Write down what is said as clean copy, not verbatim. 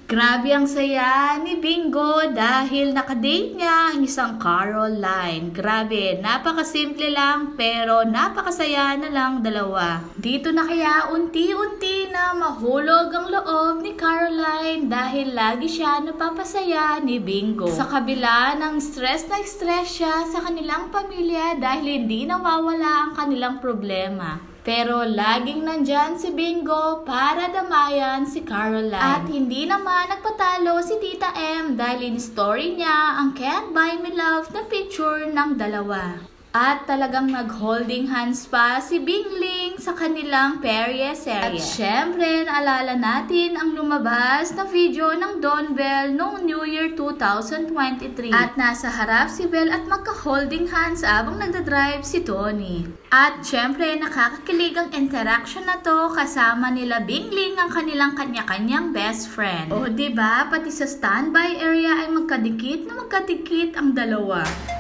Grabe ang saya ni Bingo dahil nakadate niya ang isang Caroline. Grabe, napakasimple lang pero napakasaya na lang dalawa. Dito na kaya unti-unti na mahulog ang loob ni Caroline dahil lagi siya napapasaya ni Bingo. Sa kabila ng stress na stress siya sa kanilang pamilya dahil hindi nawawala ang kanilang problema. Pero laging nandyan si Bingo para damayan si Caroline. At hindi naman nagpatalo si Tita M dahil in story niya ang Can't Buy Me Love na picture ng dalawa. At talagang nag-holding hands pa si Bingling sa kanilang perye-serye. At syempre, naalala natin ang lumabas na video ng Don Bell noong New Year 2023. At nasa harap si Bell at magka-holding hands habang nagdadrive si Tony. At syempre, nakakakilig ang interaction na to kasama nila Bingling ang kanilang kanya-kanyang best friend. O diba, pati sa standby area ay magkadikit ang dalawa.